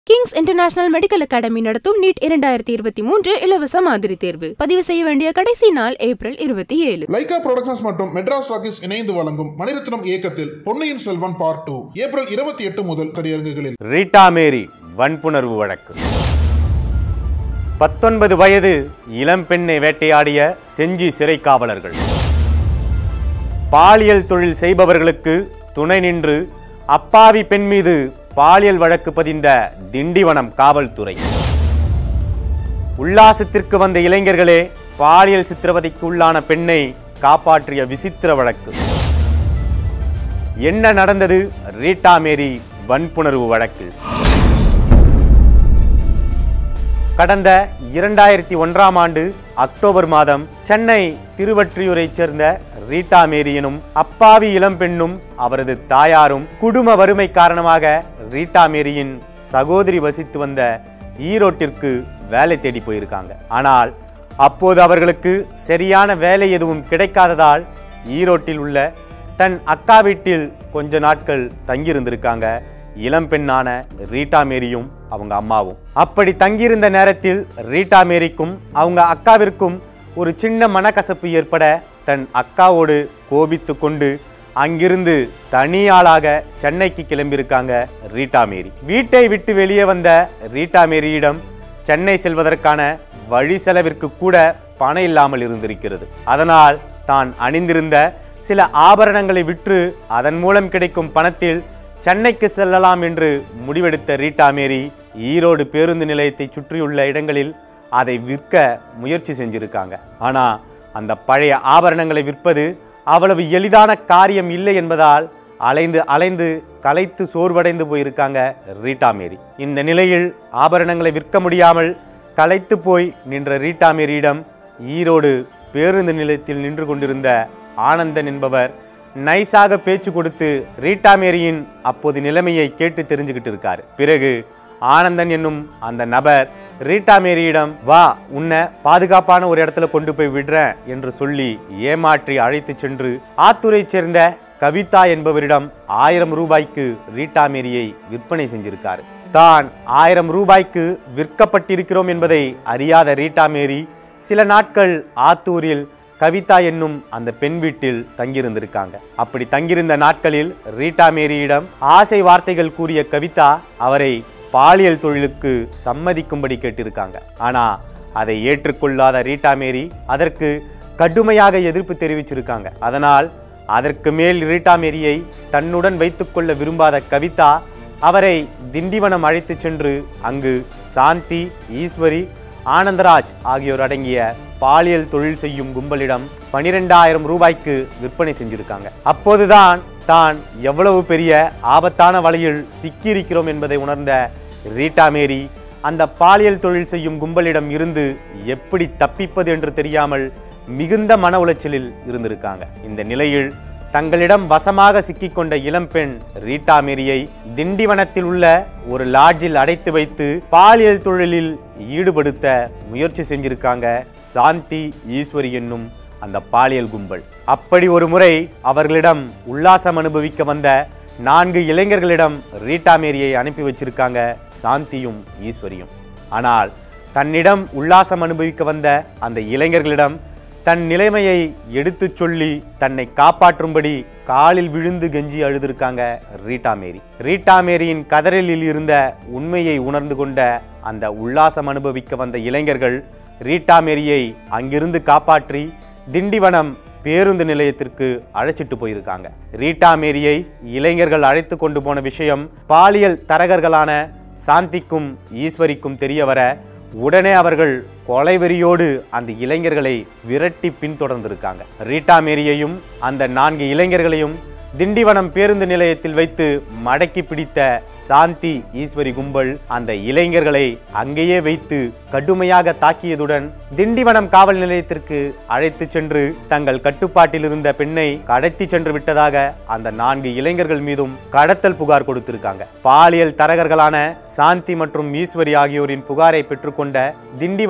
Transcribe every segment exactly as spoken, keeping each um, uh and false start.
Kings international medical academy நடத்தும் NEET இரண்டாயிரத்தி இருபத்தி மூன்று இலவச மாதிரி தேர்வு. பதிவு செய்ய வேண்டிய கடைசி நாள் ஏப்ரல் இருபத்தி ஏழு. லைகா புரொடக்ஷன்ஸ் மற்றும் மெட்ராஸ் டாக்கீஸ் இணைந்து வழங்கும் மணிரத்னம் இயக்கத்தில் Ponniyin Selvan part two April இருபத்தி எட்டு முதல் திரையரங்குகளில். ரீட்டா மேரி வன்புணர்வு வழக்கு. பத்தொன்பது வயது இளம்பெண்ணை வேட்டையாடிய செஞ்சி சிறை காவலர்கள். பாலியல் தொழில் செய்பவர்களுக்கு துணை நின்று அப்பாவி பெண் மீது பாலியல் வழக்கு பதிந்த திண்டிவனம் காவல்துறை. உல்லாசத்திற்கு வந்த இளைஞர்களே பாலியல் சித்திரவதைக்கு உள்ளான பெண்ணை காப்பாற்றிய விசித்திர வழக்கு. என்ன நடந்தது ரீட்டா மேரி வன்புணர்வு வழக்கில்? கடந்த இரண்டாயிரத்தி ஒன்றாம் ஆண்டு அக்டோபர் மாதம் சென்னை திருவற்றியூரைச் சேர்ந்த ரீட்டா மேரி எனும் அப்பாவி இளம்பெண்ணும் அவரது தாயாரும் குடும்ப வறுமை காரணமாக ரீட்டா மேரியின் சகோதரி வசித்து வந்த ஈரோட்டிற்கு வேலை தேடி போயிருக்காங்க. ஆனால் அப்போது அவர்களுக்கு சரியான வேலை எதுவும் கிடைக்காததால் ஈரோட்டில் உள்ள தன் அக்கா வீட்டில் கொஞ்ச நாட்கள் தங்கியிருந்திருக்காங்க இளம்பெண்ணான ரீட்டா மேரியும் அவங்க அம்மாவும். அப்படி தங்கியிருந்த நேரத்தில் ரீட்டா மேரிக்கும் அவங்க அக்காவிற்கும் ஒரு சின்ன மனக்கசப்பு ஏற்பட தன் அக்காவோடு கோபித்து கொண்டு அங்கிருந்து தனியாளாக சென்னைக்கு கிளம்பியிருக்காங்க ரீட்டா மேரி. வீட்டை விட்டு வெளியே வந்த ரீட்டா மேரியிடம் சென்னை செல்வதற்கான வழி செலவிற்கு கூட பணம் இல்லாமல் இருந்திருக்கிறது. அதனால் தான் அணிந்திருந்த சில ஆபரணங்களை விற்று அதன் மூலம் கிடைக்கும் பணத்தில் சென்னைக்கு செல்லலாம் என்று முடிவெடுத்த ரீட்டா மேரி ஈரோடு பேருந்து நிலையத்தை சுற்றியுள்ள இடங்களில் அதை விற்க முயற்சி செஞ்சிருக்காங்க. ஆனால் அந்த பழைய ஆபரணங்களை விற்பது அவ்வளவு எளிதான காரியம் இல்லை என்பதால் அலைந்து அலைந்து களைத்து சோர்வடைந்து போயிருக்காங்க ரீட்டா மேரி. இந்த நிலையில் ஆபரணங்களை விற்க முடியாமல் களைத்து போய் நின்ற ரீட்டா மேரியிடம் ஈரோடு பேருந்து நிலையத்தில் நின்று கொண்டிருந்த ஆனந்தன் என்பவர் நைஸாக பேச்சு கொடுத்து ரீட்டா மேரியின் அப்போது நிலைமையை கேட்டு தெரிஞ்சுக்கிட்டு இருக்காரு. பிறகு ஆனந்தன் என்னும் அந்த நபர் ரீட்டா மேரியிடம் வா உன்னை பாதுகாப்பான ஒரு இடத்துல கொண்டு போய் விடுறேன் என்று சொல்லி ஏமாற்றி அழைத்து சென்று ஆத்தூரை சேர்ந்த கவிதா என்பவரிடம் ஆயிரம் ரூபாய்க்கு ரீட்டா மேரியை விற்பனை செஞ்சிருக்காரு. தான் ஆயிரம் ரூபாய்க்கு விற்கப்பட்டிருக்கிறோம் என்பதை அறியாத ரீட்டா மேரி சில நாட்கள் ஆத்தூரில் கவிதா என்னும் அந்த பெண் வீட்டில் தங்கியிருந்திருக்காங்க. அப்படி தங்கியிருந்த நாட்களில் ரீட்டா மேரியிடம் ஆசை வார்த்தைகள் கூறிய கவிதா அவரை பாலியல் தொழிலுக்கு சம்மதிக்கும்படி கேட்டிருக்காங்க. ஆனா அதை ஏற்றுக்கொள்ளாத ரீட்டா மேரி அதற்கு கடுமையாக எதிர்ப்பு தெரிவிச்சிருக்காங்க. அதனால் அதற்கு மேல் ரீட்டா மேரியை தன்னுடன் வைத்துக்கொள்ள விரும்பாத கவிதா அவரை திண்டிவனம் அழைத்து சென்று அங்கு சாந்தி, ஈஸ்வரி, ஆனந்தராஜ் ஆகியோர் அடங்கிய பாலியல் தொழில் செய்யும் கும்பலிடம் பனிரெண்டாயிரம் ரூபாய்க்கு விற்பனை செஞ்சிருக்காங்க. அப்போதுதான் தான் எவ்வளவு பெரிய ஆபத்தான வலையில் சிக்கியிருக்கிறோம் என்பதை உணர்ந்த ரீட்டா மேரி அந்த பாலியல் தொழில் செய்யும் கும்பலிடம் இருந்து எப்படி தப்பிப்பது என்று தெரியாமல் மிகுந்த மன உளைச்சலில் இருந்திருக்காங்க. இந்த நிலையில் தங்களிடம் வசமாக சிக்கிக்கொண்ட இளம்பெண் ரீட்டா மேரியை திண்டிவனத்தில் உள்ள ஒரு லாட்ஜில் அடைத்து வைத்து பாலியல் தொழிலில் ஈடுபடுத்த முயற்சி செஞ்சிருக்காங்க சாந்தி, ஈஸ்வரி என்னும் அந்த பாலியல் கும்பல். அப்படி ஒரு முறை அவர்களிடம் உல்லாசம் அனுபவிக்க வந்த நான்கு இளைஞர்களிடம் ரீட்டா மேரியை அனுப்பி வச்சிருக்காங்க சாந்தியும் ஈஸ்வரியும். ஆனால் தன்னிடம் உல்லாசம் அனுபவிக்க வந்த அந்த இளைஞர்களிடம் தன் நிலைமையை எடுத்து சொல்லி தன்னை காப்பாற்றும்படி காலில் விழுந்து கெஞ்சி அழுதிருக்காங்க ரீட்டா மேரி. ரீட்டா மேரியின் கதறலில் இருந்த உண்மையை உணர்ந்து கொண்ட அந்த உல்லாசம் அனுபவிக்க வந்த இளைஞர்கள் ரீட்டா மேரியை அங்கிருந்து காப்பாற்றி திண்டிவனம் பேருந்து நிலையத்திற்கு அழைச்சிட்டு போயிருக்காங்க. ரீட்டா மேரியை இளைஞர்கள் அழைத்து கொண்டு போன விஷயம் பாலியல் தரகர்களான சாந்திக்கும் ஈஸ்வரிக்கும் தெரிய வர உடனே அவர்கள் கொலைவெறியோடு அந்த இளைஞர்களை விரட்டி பின்தொடர்ந்திருக்காங்க. ரீட்டா மேரியையும் அந்த நான்கு இளைஞர்களையும் திண்டிவனம் பேருந்து நிலையத்தில் வைத்து மடக்கி பிடித்த சாந்தி, ஈஸ்வரி கும்பல் அந்த இளைஞர்களை அங்கேயே வைத்து கடுமையாக தாக்கியதுடன் திண்டிவனம் காவல் நிலையத்திற்கு அழைத்து சென்று தங்கள் கட்டுப்பாட்டில் இருந்த பெண்ணை கடத்தி சென்று விட்டதாக அந்த நான்கு இளைஞர்கள் மீதும் கடத்தல் புகார் கொடுத்திருக்காங்க. பாலியல் தரகர்களான சாந்தி மற்றும் ஈஸ்வரி ஆகியோரின் புகாரை பெற்றுக்கொண்ட திண்டிவனம்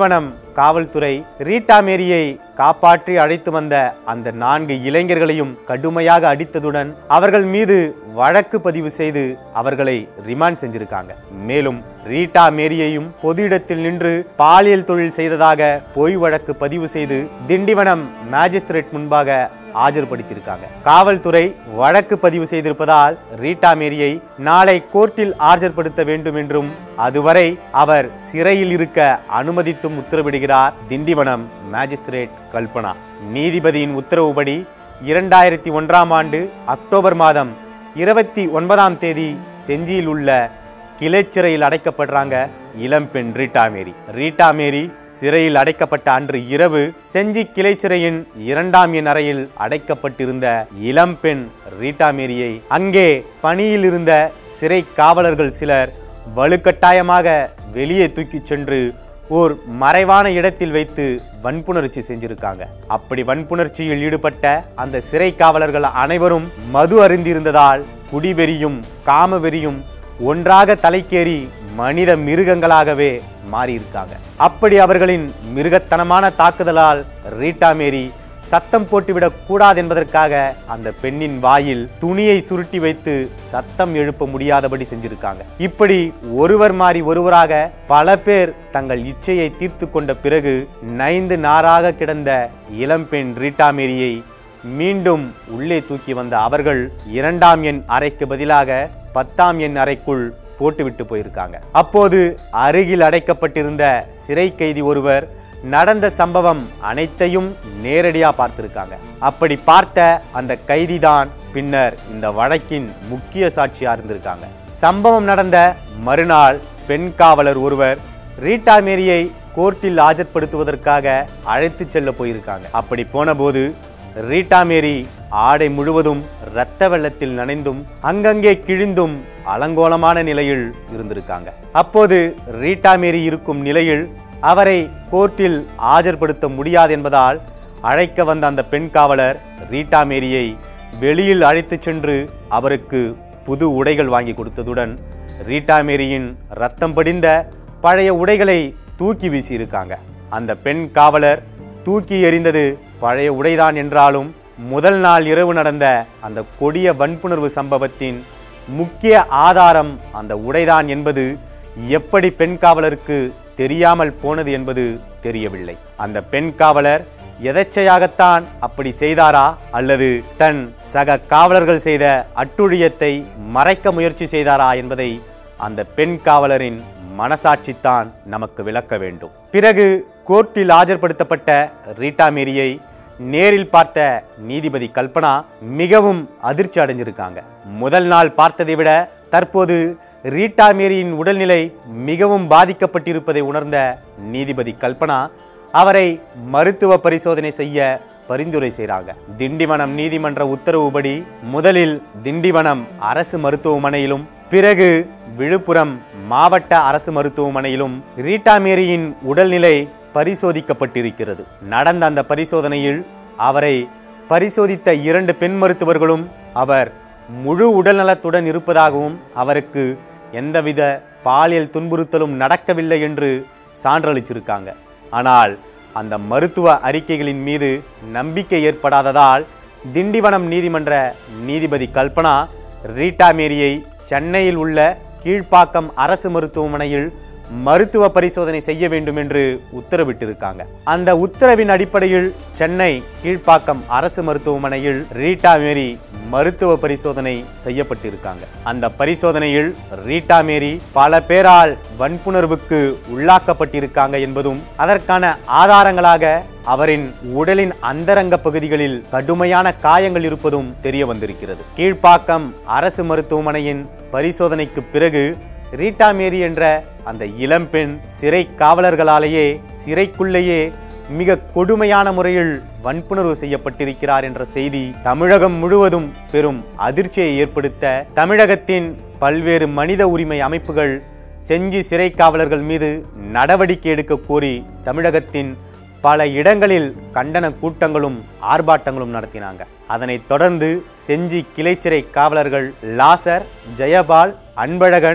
காவல்துறை ரீட்டா மேரியை காப்பாற்றி அழைத்து வந்த அந்த நான்கு இளைஞர்களையும் கடுமையாக அடித்ததுடன் அவர்கள் மீது வழக்கு பதிவு செய்து அவர்களை ரிமாண்ட் செஞ்சிருக்காங்க. மேலும் ரீட்டா மேரியையும் பொது இடத்தில் நின்று பாலியல் தொழில் செய்ததாக பொய் வழக்கு பதிவு செய்து திண்டிவனம் மேஜிஸ்ட்ரேட் முன்பாக ஆஜர்படுத்தியிருக்காங்க. காவல்துறை வழக்கு பதிவு செய்திருப்பதால் ரீட்டா மேரியை நாளை கோர்ட்டில் ஆஜர்படுத்த வேண்டும் என்றும் அதுவரை அவர் சிறையில் இருக்க அனுமதித்தும் உத்தரவிடுகிறார் திண்டிவனம் மேஜிஸ்ட்ரேட் கல்பனா. நீதிபதியின் உத்தரவுப்படி இரண்டாயிரத்தி ஒன்றாம் ஆண்டு அக்டோபர் மாதம் இருபத்தி ஒன்பதாம் தேதி செஞ்சியில் உள்ள கிளைச்சிறையில் அடைக்கப்படுறாங்க இளம்பெண் ரீட்டா மேரி. ரீட்டா மேரி சிறையில் அடைக்கப்பட்ட அன்று இரவு செஞ்சி கிளைச்சிறையின் இரண்டாம் எண் அறையில் அடைக்கப்பட்டிருந்த இளம்பெண் ரீட்டா மேரியை அங்கே பணியில் இருந்த சிறை காவலர்கள் சிலர் வலுக்கட்டாயமாக வெளியே தூக்கி சென்று ஓர் மறைவான இடத்தில் வைத்து வன்புணர்ச்சி செஞ்சிருக்காங்க. அப்படி வன்புணர்ச்சியில் ஈடுபட்ட அந்த சிறை காவலர்கள் அனைவரும் மது அருந்திருந்ததால் குடிவெறியும் காமவெறியும் ஒன்றாக தலைக்கேறி மனித மிருகங்களாகவே மாறியிருக்காங்க. அப்படி அவர்களின் மிருகத்தனமான தாக்குதலால் ரீட்டா மேரி சத்தம் போட்டுவிடக் கூடாது என்பதற்காக அந்த பெண்ணின் வாயில் துணியை சுருட்டி வைத்து சத்தம் எழுப்ப முடியாதபடி செஞ்சிருக்காங்க. இப்படி ஒருவர் மாறி ஒருவராக பல பேர் தங்கள் இச்சையை தீர்த்து கொண்ட பிறகு நைந்து நாராக கிடந்த இளம்பெண் ரீட்டா மேரியை மீண்டும் உள்ளே தூக்கி வந்த அவர்கள் இரண்டாம் எண் அறைக்கு பதிலாக பத்தாம் எண் அறைக்குள் போட்டுவிட்டு போயிருக்காங்க. அப்போது அருகில் அடைக்கப்பட்டிருந்த சிறை கைதி ஒருவர் நடந்த சம்பவம் அனைத்தையும் நேரடியா பார்த்திருக்காங்க. அப்படி பார்த்த அந்த கைதிதான் பின்னர் இந்த வழக்கின் முக்கிய சாட்சியா இருந்திருக்காங்க. சம்பவம் நடந்த மறுநாள் பெண் காவலர் ஒருவர் ரீட்டா மேரியை கோர்ட்டில் ஆஜர்படுத்துவதற்காக அழைத்து செல்ல போயிருக்காங்க. அப்படி போன போது ரீட்டா மேரி ஆடை முழுவதும் இரத்த வெள்ளத்தில் நனைந்தும் அங்கங்கே கிழிந்தும் அலங்கோலமான நிலையில் இருந்திருக்காங்க. அப்போது ரீட்டா மேரி இருக்கும் நிலையில் அவரை கோர்ட்டில் ஆஜர்படுத்த முடியாது என்பதால் அழைக்க வந்த அந்த பெண் காவலர் ரீட்டா மேரியை வெளியில் அழைத்து சென்று அவருக்கு புது உடைகள் வாங்கி கொடுத்ததுடன் ரீட்டா மேரியின் ரத்தம் படிந்த பழைய உடைகளை தூக்கி வீசியிருக்காங்க. அந்த பெண் காவலர் தூக்கி எறிந்தது பழைய உடைதான் என்றாலும் முதல் நாள் இரவு நடந்த அந்த கொடிய வன்புணர்வு சம்பவத்தின் முக்கிய ஆதாரம் அந்த உடைதான் என்பது எப்படி பெண் காவலருக்கு தெரியாமல் போனது என்பது தெரியவில்லை. அந்த பெண் காவலர் எதேச்சையாகத்தான் அப்படி செய்தாரா அல்லது தன் சக காவலர்கள் செய்த அட்டுழியத்தை மறைக்க முயற்சி செய்தாரா என்பதை அந்த பெண் காவலரின் மனசாட்சித்தான் நமக்கு விளக்க வேண்டும். பிறகு கோர்ட்டில் ஆஜர்படுத்தப்பட்ட ரீட்டா மேரியை நேரில் பார்த்த நீதிபதி கல்பனா மிகவும் அதிர்ச்சி அடைஞ்சிருக்காங்க. முதல் நாள் பார்த்ததை விட தற்போது ரீட்டா மேரியின் உடல்நிலை மிகவும் பாதிக்கப்பட்டிருப்பதை உணர்ந்த நீதிபதி கல்பனா அவரை மருத்துவ பரிசோதனை செய்ய பரிந்துரை செய்கிறாங்க. திண்டிவனம் நீதிமன்ற உத்தரவுப்படி முதலில் திண்டிவனம் அரசு மருத்துவமனையிலும் பிறகு விழுப்புரம் மாவட்ட அரசு மருத்துவமனையிலும் ரீட்டா மேரியின் உடல்நிலை பரிசோதிக்கப்பட்டிருக்கிறது. நடந்த அந்த பரிசோதனையில் அவரை பரிசோதித்த இரண்டு பெண் மருத்துவர்களும் அவர் முழு உடல்நலத்துடன் இருப்பதாகவும் அவருக்கு எந்தவித பாலியல் துன்புறுத்தலும் நடக்கவில்லை என்று சான்றளிச்சிருக்காங்க. ஆனால் அந்த மருத்துவ அறிக்கைகளின் மீது நம்பிக்கை ஏற்படாததால் திண்டிவனம் நீதிமன்ற நீதிபதி கல்பனா ரீட்டா மேரியை சென்னையில் உள்ள கீழ்ப்பாக்கம் அரசு மருத்துவமனையில் மருத்துவ பரிசோதனை செய்ய வேண்டும் என்று உத்தரவிட்டிருக்காங்க. அந்த உத்தரவின் அடிப்படையில் சென்னை கீழ்ப்பாக்கம் அரசு மருத்துவமனையில் ரீட்டா மேரி மருத்துவ பரிசோதனை செய்யப்பட்டிருக்காங்க. அந்த பரிசோதனையில் ரீட்டா மேரி பல பேரால் வன்புணர்வுக்கு உள்ளாக்கப்பட்டிருக்காங்க என்பதும் அதற்கான ஆதாரங்களாக அவரின் உடலின் அந்தரங்க பகுதிகளில் கடுமையான காயங்கள் இருப்பதும் தெரிய வந்திருக்கிறது. கீழ்ப்பாக்கம் அரசு மருத்துவமனையின் பரிசோதனைக்கு பிறகு ரீட்டா மேரி என்ற அந்த இளம்பெண் சிறை காவலர்களாலேயே சிறைக்குள்ளேயே மிக கொடுமையான முறையில் வன்புணர்வு செய்யப்பட்டிருக்கிறார் என்ற செய்தி தமிழகம் முழுவதும் பெரும் அதிர்ச்சியை ஏற்படுத்த தமிழகத்தின் பல்வேறு மனித உரிமை அமைப்புகள் செஞ்சி சிறை காவலர்கள் மீது நடவடிக்கை எடுக்க கோரி தமிழகத்தின் பல இடங்களில் கண்டன கூட்டங்களும் ஆர்ப்பாட்டங்களும் நடத்தினாங்க. அதனைத் தொடர்ந்து செஞ்சி கிளைச்சிறை காவலர்கள் லாசர், ஜெயபால், அன்பழகன்,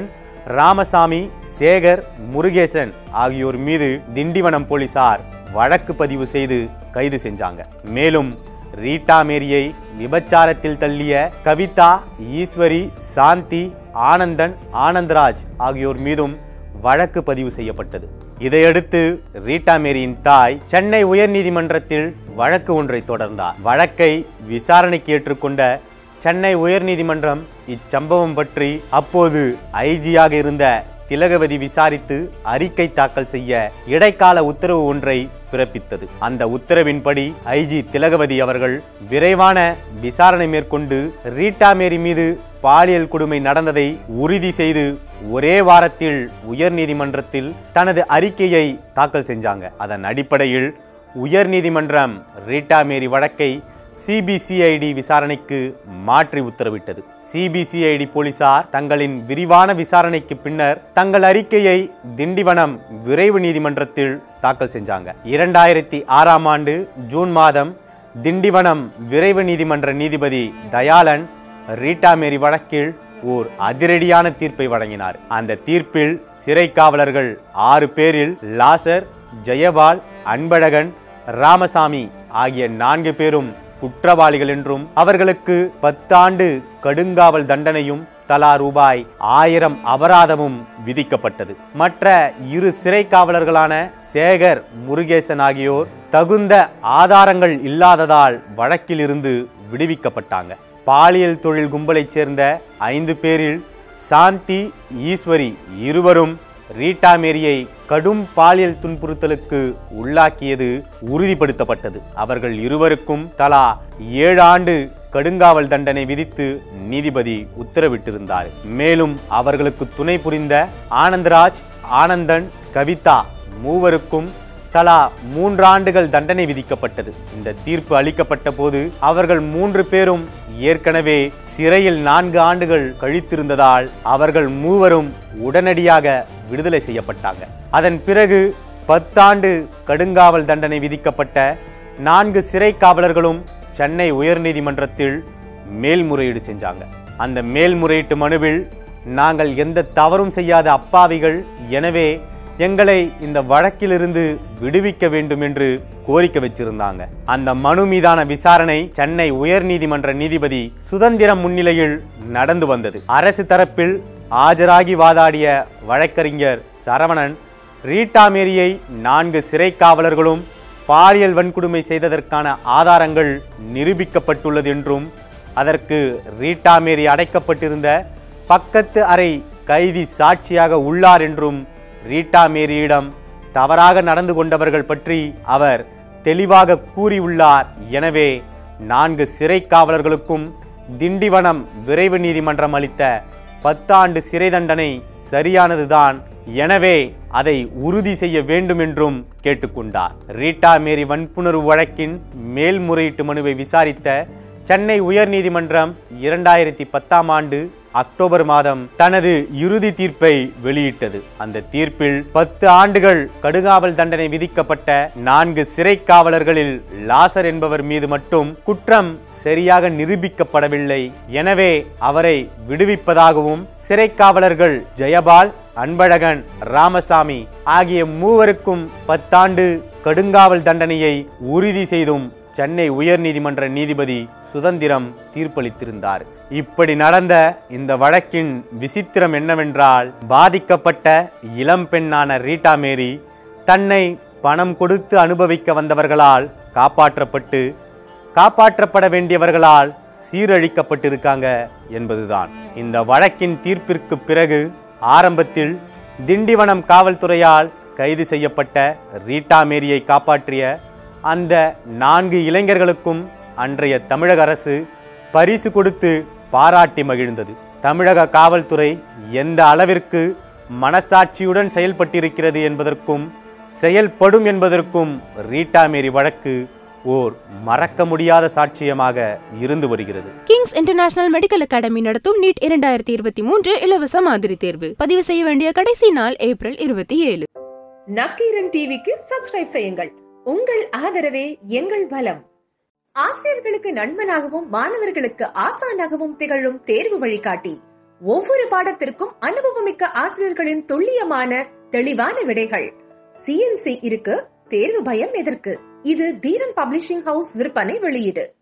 ராமசாமி, சேகர், முருகேசன் ஆகியோர் மீது திண்டிவனம் போலீசார் வழக்கு பதிவு செய்து கைது செஞ்சாங்க. மேலும் ரீட்டா மேரியை விபச்சாரத்தில் தள்ளிய கவிதா, ஈஸ்வரி, சாந்தி, ஆனந்தன், ஆனந்தராஜ் ஆகியோர் மீதும் வழக்கு பதிவு செய்யப்பட்டது. இதையடுத்து ரீட்டா மேரியின் தாய் சென்னை உயர்நீதிமன்றத்தில் வழக்கு ஒன்றை தொடர்ந்தார். வழக்கை விசாரணைக்கு ஏற்றுக்கொண்ட சென்னை உயர்நீதிமன்றம் இச்சம்பவம் பற்றி அப்போது ஐஜியாக இருந்த திலகவதி விசாரித்து அறிக்கை தாக்கல் செய்ய இடைக்கால உத்தரவு ஒன்றை பிறப்பித்தது. அந்த உத்தரவின்படி ஐஜி திலகவதி அவர்கள் விரைவான விசாரணை மேற்கொண்டு ரீட்டா மேரி மீது பாலியல் கொடுமை நடந்ததை உறுதி செய்து ஒரே வாரத்தில் உயர்நீதிமன்றத்தில் தனது அறிக்கையை தாக்கல் செஞ்சாங்க. அதன் அடிப்படையில் உயர்நீதிமன்றம் ரீட்டா மேரி வழக்கை சிபிசிஐடி விசாரணைக்கு மாற்றி உத்தரவிட்டது. சிபிசிஐடி போலீசார் தங்களின் விரிவான விசாரணைக்கு பின்னர் தங்கள் அறிக்கையை திண்டிவனம் விரைவு நீதிமன்றத்தில் தாக்கல் செஞ்சாங்க. இரண்டாயிரத்தி ஆறாம் ஆண்டு ஜூன் மாதம் திண்டிவனம் விரைவு நீதிமன்ற நீதிபதி தயாளன் ரீட்டா மேரி வழக்கில் ஓர் அதிரடியான தீர்ப்பை வழங்கினார். அந்த தீர்ப்பில் சிறை காவலர்கள் ஆறு பேரில் லாசர், ஜெயபால், அன்பழகன், ராமசாமி ஆகிய நான்கு பேரும் குற்றவாளிகள் என்றும் அவர்களுக்கு பத்தாண்டு கடுங்காவல் தண்டனையும் தலா ரூபாய் ஆயிரம் அபராதமும் விதிக்கப்பட்டது. மற்ற இரு சிறை காவலர்களான சேகர், முருகேசன் ஆகியோர் தகுந்த ஆதாரங்கள் இல்லாததால் வழக்கில் இருந்து விடுவிக்கப்பட்டாங்க. பாலியல் தொழில் கும்பலைச் சேர்ந்த ஐந்து பேரில் சாந்தி, ஈஸ்வரி இருவரும் ரீட்டா மேரியை கடும் பாலியல் துன்புறுத்தலுக்கு உள்ளாக்கியது உறுதிப்படுத்தப்பட்டது. அவர்கள் இருவருக்கும் தலா ஏழு ஆண்டு கடுங்காவல் தண்டனை விதித்து நீதிபதி உத்தரவிட்டிருந்தார். மேலும் அவர்களுக்கு துணை புரிந்த ஆனந்தராஜ், ஆனந்தன், கவிதா மூவருக்கும் தலா மூன்றாண்டுகள் தண்டனை விதிக்கப்பட்டது. இந்த தீர்ப்பு அளிக்கப்பட்ட போது அவர்கள் மூன்று பேரும் ஏற்கனவே சிறையில் நான்கு ஆண்டுகள் கழித்திருந்ததால் அவர்கள் மூவரும் உடனடியாக விடுதலை செய்யப்பட்டாங்க. அதன் பிறகு பத்தாண்டு கடுங்காவல் தண்டனை விதிக்கப்பட்ட நான்கு சிறை காவலர்களும் சென்னை உயர்நீதிமன்றத்தில் மேல்முறையீடு செஞ்சாங்க. அந்த மேல்முறையீட்டு மனுவில் நாங்கள் எந்த தவறும் செய்யாத அப்பாவிகள், எனவே எங்களை இந்த வழக்கிலிருந்து விடுவிக்க வேண்டும் என்று கோரிக்கை வச்சிருந்தாங்க. அந்த மனு மீதான விசாரணை சென்னை உயர்நீதிமன்ற நீதிபதி சுதந்திரம் முன்னிலையில் நடந்து வந்தது. அரசு தரப்பில் ஆஜராகி வாதாடிய வழக்கறிஞர் சரவணன் ரீட்டா மேரியை நான்கு சிறை காவலர்களும் பாலியல் வன்கொடுமை செய்ததற்கான ஆதாரங்கள் நிரூபிக்கப்பட்டுள்ளது என்றும் அதற்கு ரீட்டா மேரி அடைக்கப்பட்டிருந்த பக்கத்து அறை கைதி சாட்சியாக உள்ளார் என்றும் ரீட்டா மேரியிடம் தவறாக நடந்து கொண்டவர்கள் பற்றி அவர் தெளிவாக கூறியுள்ளார். எனவே நான்கு சிறை காவலர்களுக்கும் திண்டிவனம் விரைவு நீதிமன்றம் அளித்த பத்தாண்டு சிறை தண்டனை சரியானதுதான், எனவே அதை உறுதி செய்ய வேண்டும் என்றும் கேட்டுக்கொண்டார். ரீட்டா மேரி வன்புணர்வு வழக்கின் மேல்முறையீட்டு மனுவை விசாரித்த சென்னை உயர்நீதிமன்றம் இரண்டாயிரத்தி பத்தாம் ஆண்டு அக்டோபர் மாதம் தனது இறுதி தீர்ப்பை வெளியிட்டது. அந்த தீர்ப்பில் பத்து ஆண்டுகள் கடுங்காவல் தண்டனை விதிக்கப்பட்ட நான்கு சிறை காவலர்களில் லாசர் என்பவர் மீது மட்டும் குற்றம் சரியாக நிரூபிக்கப்படவில்லை, எனவே அவரை விடுவிப்பதாகவும் சிறை காவலர்கள் ஜெயபால், அன்பழகன், ராமசாமி ஆகிய மூவருக்கும் பத்தாண்டு கடுங்காவல் தண்டனையை உறுதி செய்தும் சென்னை உயர்நீதிமன்ற நீதிபதி சுதந்திரம் தீர்ப்பளித்திருந்தார். இப்படி நடந்த இந்த வழக்கின் விசித்திரம் என்னவென்றால், பாதிக்கப்பட்ட இளம் பெண்ணான ரீட்டா மேரி தன்னை பணம் கொடுத்து அனுபவிக்க வந்தவர்களால் காப்பாற்றப்பட்டு காப்பாற்றப்பட வேண்டியவர்களால் சீரழிக்கப்பட்டிருக்காங்க என்பதுதான். இந்த வழக்கின் தீர்ப்பிற்கு பிறகு ஆரம்பத்தில் திண்டிவனம் காவல்துறையால் கைது செய்யப்பட்ட ரீட்டா மேரியை காப்பாற்றிய அந்த நான்கு இளைஞர்களுக்கும் அன்றைய தமிழக அரசு பரிசு கொடுத்து பாராட்டி மகிழ்ந்தது. தமிழக காவல்துறை எந்த அளவிற்கு மனசாட்சியுடன் செயல்பட்டிருக்கிறது என்பதற்கும் செயல்படும் என்பதற்கும் ரீட்டா மேரி வழக்கு ஓர் மறக்க முடியாத சாட்சியமாக இருந்து வருகிறது. கிங்ஸ் இன்டர்நேஷனல் மெடிக்கல் அகாடமி நடத்தும் நீட் இரண்டாயிரத்தி இருபத்தி மூன்று இலவச மாதிரி தேர்வு பதிவு செய்ய வேண்டிய கடைசி நாள் ஏப்ரல் இருபத்தி ஏழு. நக்கீரன் டிவிக்கு சப்ஸ்கிரைப் செய்யுங்கள். உங்கள் ஆதரவே எங்கள் பலம். ஆசிரியர்களுக்கு நண்பனாகவும் மாணவர்களுக்கு ஆசானாகவும் திகழும் தேர்வு வழிகாட்டி ஒவ்வொரு பாடத்திற்கும் அனுபவமிக்க ஆசிரியர்களின் துல்லியமான தெளிவான விடைகள். சிஎன்சி இருக்கு, தேர்வு பயம் எதற்கு? இது தீரன் பப்ளிஷிங் ஹவுஸ் விற்பனை வெளியீடு.